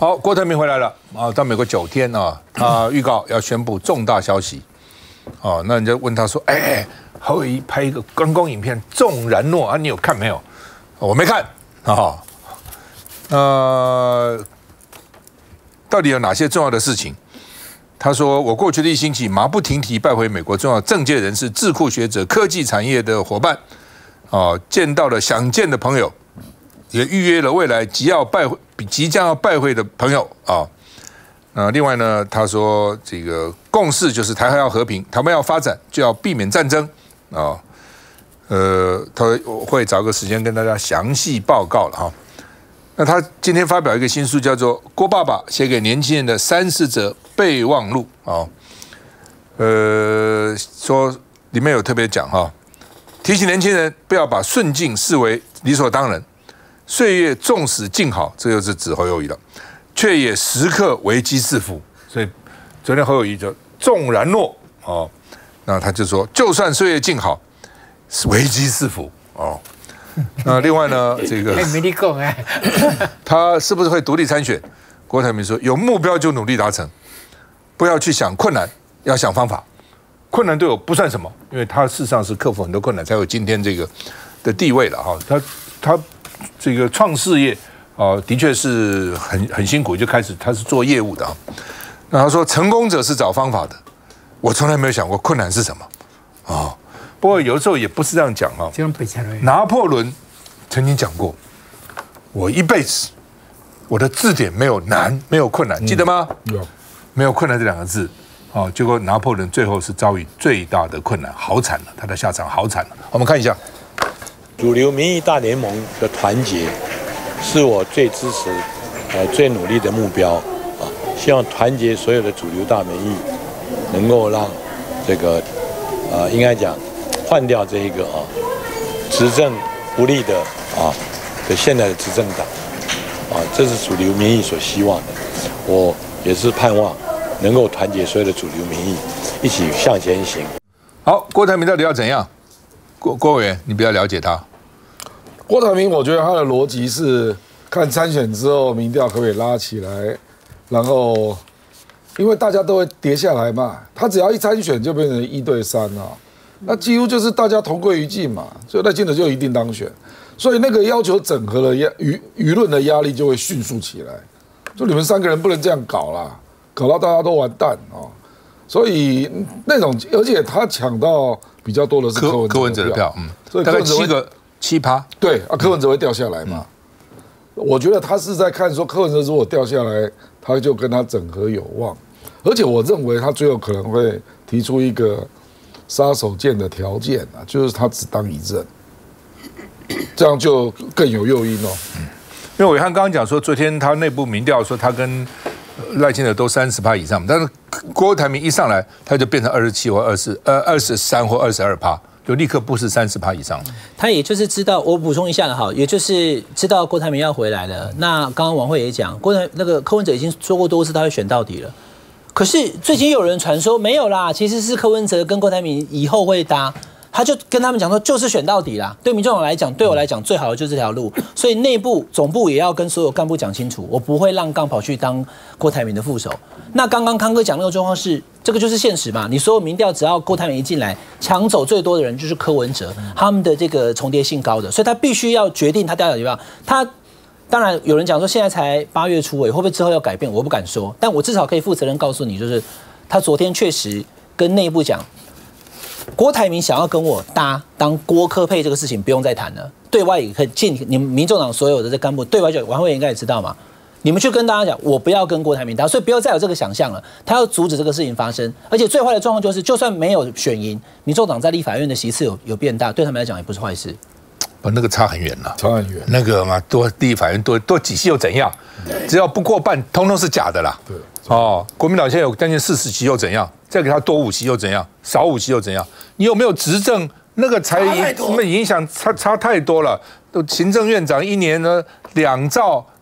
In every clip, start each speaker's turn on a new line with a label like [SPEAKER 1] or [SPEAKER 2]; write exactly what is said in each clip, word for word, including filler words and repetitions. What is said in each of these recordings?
[SPEAKER 1] 好，郭台铭回来了啊，到美国九天啊，他预告要宣布重大消息。哦，那人家问他说：“哎、欸，侯友宜拍一个观光影片《纵然诺》啊，你有看没有？”我没看啊。呃，到底有哪些重要的事情？他说：“我过去的一星期马不停蹄拜回美国重要政界人士、智库学者、科技产业的伙伴，啊，见到了想见的朋友，也预约了未来即要拜会、即将要拜会的朋友啊。呃，另外呢，他说这个共识就是台海要和平，台湾要发展，就要避免战争啊。呃，他会找个时间跟大家详细报告了哈。那他今天发表一个新书，叫做《郭爸爸写给年轻人的三十则备忘录》啊。呃，说里面有特别讲哈，提醒年轻人不要把顺境视为理所当然，岁月纵使静好，这就是指侯友宜了，却也时刻危机四伏。所以昨天侯友宜就纵然诺哦，那他就说，就算岁月静好，危机四伏哦。那另外呢，这个
[SPEAKER 2] 没你讲哎，
[SPEAKER 1] 他是不是会独立参选？郭台铭说，有目标就努力达成，不要去想困难，要想方法。困难对我不算什么，因为他事实上是克服很多困难，才有今天这个的地位了哈。他他这个创事业啊，的确是很很辛苦，就开始他是做业务的啊。那他说，成功者是找方法的，我从来没有想过困难是什么啊。哦，不过有的时候也不是这样讲哈。拿破仑曾经讲过，我一辈子我的字典没有难，没有困难，记得吗？有，没有困难这两个字。哦，结果拿破仑最后是遭遇最大的困难，好惨了，他的下场好惨了。我们看一下，
[SPEAKER 3] 主流民意大联盟的团结是我最支持、呃最努力的目标啊！希望团结所有的主流大民意，能够让这个呃应该讲换掉这一个啊执政不力的啊的现在的执政党啊，这是主流民意所希望的。我也是盼望能够团结所有的主流民意，一起向前行。
[SPEAKER 1] 好，郭台铭到底要怎样？郭郭委员，你比较了解他。
[SPEAKER 4] 郭台铭，我觉得他的逻辑是看参选之后民调可不可以拉起来，然后因为大家都会跌下来嘛，他只要一参选就变成一对三啊，那几乎就是大家同归于尽嘛，所以赖清德就一定当选，所以那个要求整合的压舆舆论的压力就会迅速起来，就你们三个人不能这样搞啦，搞到大家都完蛋哦。所以那种，而且他抢到比较多的是柯文
[SPEAKER 1] 柯文哲的票，嗯，
[SPEAKER 4] 所以
[SPEAKER 1] 大概七个七趴，
[SPEAKER 4] 对啊，柯文哲会掉下来嘛。嗯、我觉得他是在看说柯文哲如果掉下来，他就跟他整合有望，而且我认为他最后可能会提出一个杀手锏的条件啊，就是他只当一任，这样就更有诱因哦。
[SPEAKER 1] 嗯，因为伟汉刚刚讲说，昨天他内部民调说他跟赖清德都三十趴以上，但是郭台铭一上来，他就变成二十七或二十呃二十三或二十二趴，就立刻不是三十趴以上。
[SPEAKER 5] 他也就是知道，我补充一下了哈，也就是知道郭台铭要回来了。那刚刚王慧也讲，郭台那个柯文哲已经说过多次他会选到底了，可是最近有人传说没有啦，其实是柯文哲跟郭台铭以后会搭。他就跟他们讲说，就是选到底啦。对民众党来讲，对我来讲，最好的就是这条路。所以内部总部也要跟所有干部讲清楚，我不会让杠跑去当郭台铭的副手。那刚刚康哥讲那个状况是，这个就是现实嘛。你所有民调，只要郭台铭一进来，抢走最多的人就是柯文哲，他们的这个重叠性高的，所以他必须要决定他调到底方。他当然有人讲说，现在才八月初，会不会之后要改变？我不敢说，但我至少可以负责任告诉你，就是他昨天确实跟内部讲。郭台铭想要跟我搭当郭柯配这个事情不用再谈了，对外也可以进你们民众党所有的这干部，对外就王慧应该也知道嘛，你们去跟大家讲，我不要跟郭台铭搭，所以不要再有这个想象了，他要阻止这个事情发生，而且最坏的状况就是，就算没有选赢，民众党在立法院的席次有有变大，对他们来讲也不是坏事。
[SPEAKER 1] 不，那个差很远了，
[SPEAKER 4] 差很远。
[SPEAKER 1] 那个嘛，多立法院多多几席又怎样？只要不过半，通通是假的啦。对。哦，国民党现在有将近四十席又怎样？再给他多五席又怎样？少五席又怎样？你有没有执政？那个才影影响差差太多了。都行政院长一年呢两兆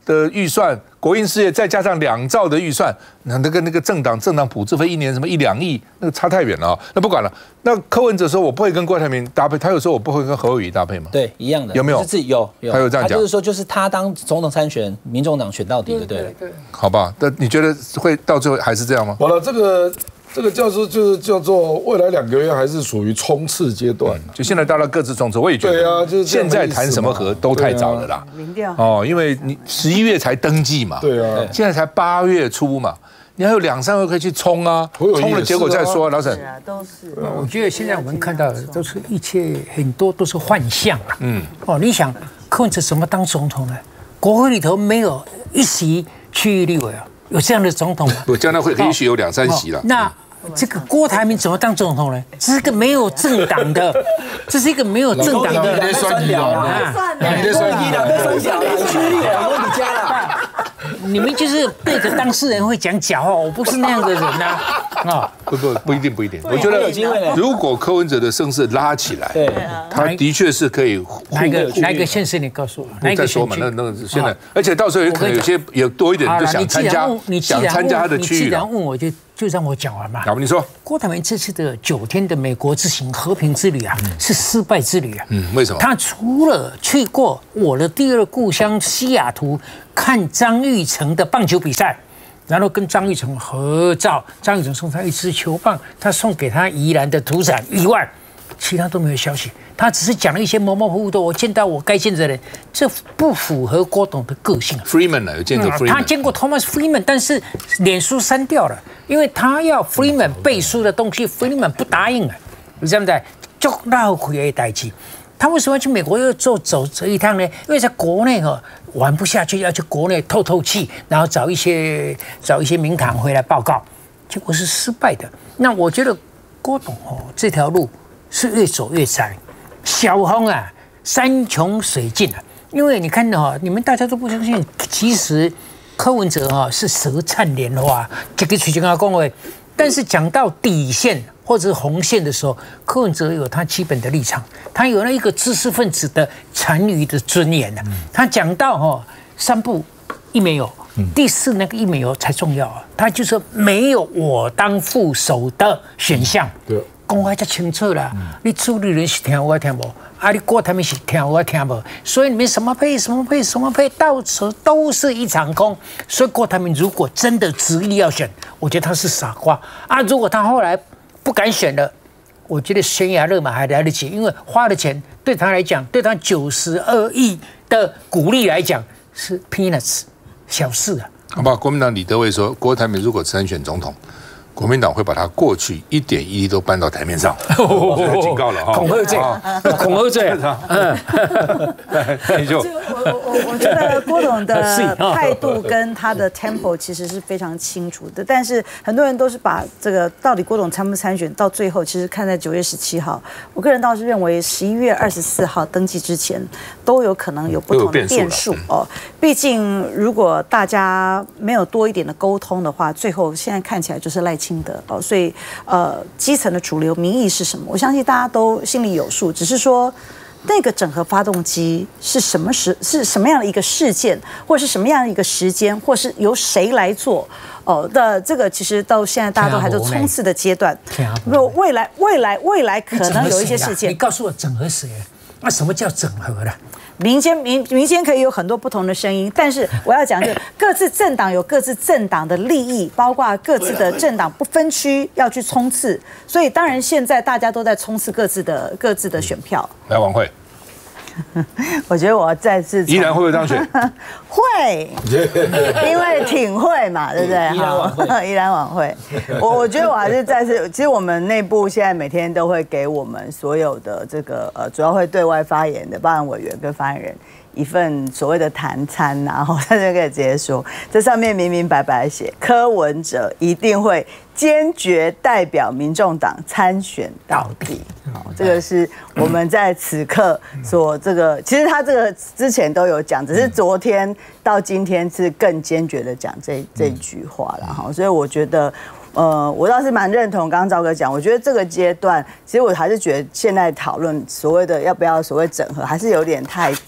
[SPEAKER 1] 的预算，国营事业再加上两兆的预算，那那个那个政党政党补助费一年什么一两亿，那个差太远了啊、哦。那不管了。那柯文哲说我不会跟郭台铭搭配，他有说我不会跟侯友宜搭配吗？
[SPEAKER 5] 对，一样的。
[SPEAKER 1] 有没有？
[SPEAKER 5] 自己有有。
[SPEAKER 1] 他有这样讲，
[SPEAKER 5] 他就是说，就是他当总统参选，民众党选到底的，对了。
[SPEAKER 2] 对。
[SPEAKER 1] 好吧，那你觉得会到最后还是这样吗？
[SPEAKER 4] 好了，这个。这个叫做就是叫做未来两个月还是属于冲刺阶段，
[SPEAKER 1] 嗯、就现在大家各自冲刺。我也觉得，
[SPEAKER 4] 对啊，就是
[SPEAKER 1] 现在谈什么和都太早了啦。
[SPEAKER 2] 民调
[SPEAKER 1] 哦，因为你十一月才登记嘛，
[SPEAKER 4] 对啊，
[SPEAKER 1] 现在才八月初嘛，你还有两三个月可以去冲啊，冲了结果再说。老沈，
[SPEAKER 2] 是啊，都是。
[SPEAKER 6] 我觉得现在我们看到的都是一切很多都是幻象啊。嗯，哦，你想柯文哲怎么当总统呢？国会里头没有一席区域立委啊。有这样的总统吗？
[SPEAKER 1] 我将来会也许有两三席了。
[SPEAKER 6] 那这个郭台铭怎么当总统呢？这是一个没有政党的，这是一个没有政党的。
[SPEAKER 4] 你在酸你啊？你在酸你啊？
[SPEAKER 6] 你家了。你们就是对着当事人会讲假话，我不是那样的人呐。啊，
[SPEAKER 1] 不不不一定不一定。我觉得如果柯文哲的声势拉起来，
[SPEAKER 5] 对，
[SPEAKER 1] 他的确是可以。
[SPEAKER 6] 哪一个哪一个县市？你告诉我。哪一个
[SPEAKER 1] 说嘛？那那现在，而且到时候有可能有些有多一点就想参加，想参加他的区域了。
[SPEAKER 6] 你既然问我就就让我讲完嘛。
[SPEAKER 1] 好，你说。
[SPEAKER 6] 郭台铭这次的九天的美国之行和平之旅啊，是失败之旅啊。
[SPEAKER 1] 嗯，为什么？
[SPEAKER 6] 他除了去过我的第二故乡西雅图看张育成的棒球比赛，然后跟张育成合照，张育成送他一支球棒，他送给他宜兰的土产以外，其他都没有消息。他只是讲了一些模模糊糊的，我见到我该见的人，这不符合郭董的个性。
[SPEAKER 1] Freeman 呢？有见过 Freeman？、嗯、
[SPEAKER 6] 他见过 Thomas Freeman， 但是脸书删掉了，因为他要 Freeman 背书的东西 ，Freeman 不答应啊，你知道不知道？就闹亏的代志。他为什么要去美国又走走这一趟呢？因为在国内哈玩不下去，要去国内透透气，然后找一些找一些名堂回来报告，结果是失败的。那我觉得郭董哦这条路是越走越窄。小红啊，山穷水尽啊！因为你看哈，你们大家都不相信，其实柯文哲哈是舌灿莲花，这个水晶阿公诶。但是讲到底线或者是红线的时候，柯文哲有他基本的立场，他有那一个知识分子的残余的尊严啊。他讲到哈，三不一没有，第四那个一没有才重要啊。他就说没有我当副手的选项。对。讲得太清楚了，嗯、你主理人是听我听无，啊，你郭台铭是听我听无，所以你们什么配什么配什么配，到此都是一场空。所以郭台铭如果真的执意要选，我觉得他是傻瓜啊。如果他后来不敢选了，我觉得悬崖勒马还来得及，因为花了钱对他来讲，对他九十二亿的股利来讲是 peanuts 小事啊。
[SPEAKER 1] 好吧，国民党李德维说，郭台铭如果参选总统。国民党会把他过去一点一滴都搬到台面上，警告了哈，
[SPEAKER 6] 恐吓罪，恐吓罪，嗯，
[SPEAKER 2] 你就我我我觉得郭董的态度跟他的 tempo 其实是非常清楚的，但是很多人都是把这个到底郭董参不参选到最后，其实看在九月十七号，我个人倒是认为十一月二十四号登记之前都有可能有不同的变数哦。毕竟如果大家没有多一点的沟通的话，最后现在看起来就是赖清德哦，所以呃，基层的主流民意是什么？我相信大家都心里有数，只是说那个整合发动机是什么时是什么样的一个事件，或是什么样的一个时间，或是由谁来做哦的这个，其实到现在大家都还在冲刺的阶段。如果未来未来未来可能有一些事件，
[SPEAKER 6] 你告诉我整合谁？那什么叫整合了？
[SPEAKER 2] 民间民民间可以有很多不同的声音，但是我要讲，就各自政党有各自政党的利益，包括各自的政党不分区要去冲刺，所以当然现在大家都在冲刺各自的各自的选票。
[SPEAKER 1] 来，晚会，
[SPEAKER 2] 我觉得我再次
[SPEAKER 1] 依然会不会当选？
[SPEAKER 2] 会，因为挺会嘛，对不对？
[SPEAKER 5] 依然晚会，
[SPEAKER 2] 依然晚会。我我觉得我还是再次，其实我们内部现在每天都会给我们所有的这个呃，主要会对外发言的办案委员跟发言人一份所谓的谈餐，然后他就可以直接说，这上面明明白白写，柯文哲一定会坚决代表民众党参选到底。好，这个是我们在此刻所这个，其实他这个之前都有讲，只是昨天到今天是更坚决的讲这这句话了哈。所以我觉得。呃，我倒是蛮认同刚刚赵哥讲，我觉得这个阶段，其实我还是觉得现在讨论所谓的要不要所谓整合，还是有点太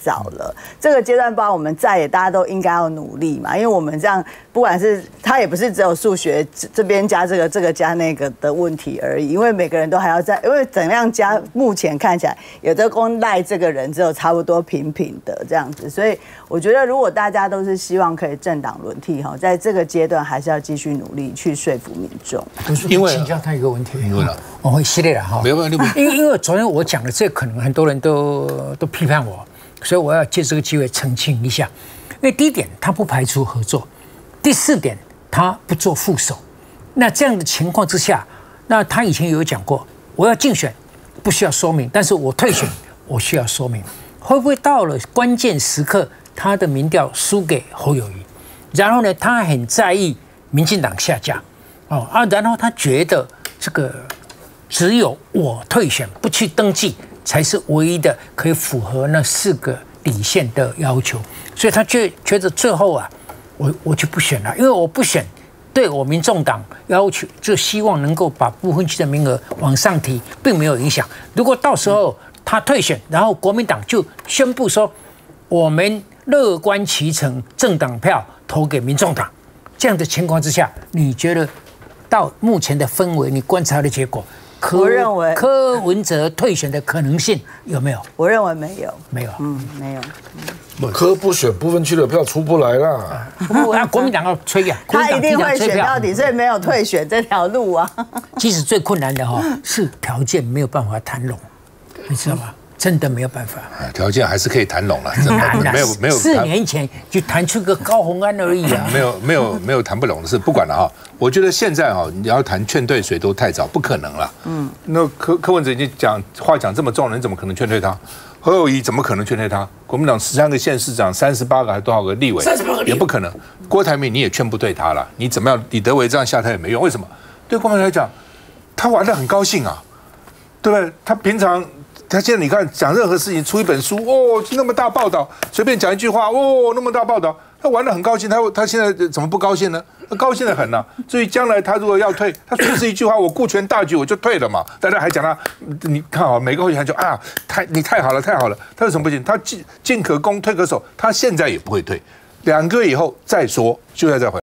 [SPEAKER 2] 早了。这个阶段，包括我们在也大家都应该要努力嘛，因为我们这样，不管是他也不是只有数学这边加这个这个加那个的问题而已，因为每个人都还要在，因为怎样加，目前看起来有的公赖这个人只有差不多平平的这样子，所以我觉得如果大家都是希望可以政党轮替哈，在这个阶段还是要继续努力去说服民众。
[SPEAKER 6] 因为请教他一个问题，因为我会系列了哈，
[SPEAKER 1] 没有问题。
[SPEAKER 6] 因为因为昨天我讲的这可能很多人都都批判我，所以我要借这个机会澄清一下。因为第一点，他不排除合作；第四点，他不做副手。那这样的情况之下，那他以前有讲过，我要竞选不需要说明，但是我退选我需要说明。会不会到了关键时刻，他的民调输给侯友宜，然后呢，他很在意民进党下架，哦啊，然后他觉得这个只有我退选不去登记，才是唯一的可以符合那四个底线的要求，所以他觉觉得最后啊，我我就不选了，因为我不选，对我民众党要求就希望能够把不分区的名额往上提，并没有影响。如果到时候他退选，然后国民党就宣布说我们乐观其成，政党票投给民众党，这样的情况之下，你觉得到目前的氛围，你观察的结果？
[SPEAKER 2] 我认为
[SPEAKER 6] 柯文哲退选的可能性有没有？
[SPEAKER 2] 我认为没有，
[SPEAKER 6] 没有，
[SPEAKER 2] 嗯，没有。
[SPEAKER 4] 柯不选不分区的票出不来啦。
[SPEAKER 6] 那国民党要催呀，
[SPEAKER 2] 他一定会选到底，所以没有退选这条路啊。
[SPEAKER 6] 其实最困难的哈是条件没有办法谈拢，你知道吗？真的没有办法，
[SPEAKER 1] 条件还是可以谈拢了，真的没有没有。
[SPEAKER 6] 四年前就谈出个高虹安而已啊，
[SPEAKER 1] 没有没有没有谈不拢的事，不管了哈。我觉得现在哈，你要谈劝退谁都太早，不可能了。嗯，那柯柯文哲已经讲话讲这么重了，你怎么可能劝退他？侯友宜怎么可能劝退他？国民党十三个县市长，三十八个还多少个立委，也不可能。郭台铭你也劝不退他了，你怎么样？李德维这样下台也没用，为什么？对国民党来讲，他玩得很高兴啊，对不对？他平常。他现在你看讲任何事情出一本书哦，那么大报道，随便讲一句话哦，那么大报道，他玩得很高兴，他他现在怎么不高兴呢？他高兴得很呢、啊。至于将来他如果要退，他随时一句话，我顾全大局我就退了嘛。大家还讲他，你看好每个候选人就啊，太你太好了太好了，他有什么不行？他进进可攻退可守，他现在也不会退，两个月以后再说，就在这回。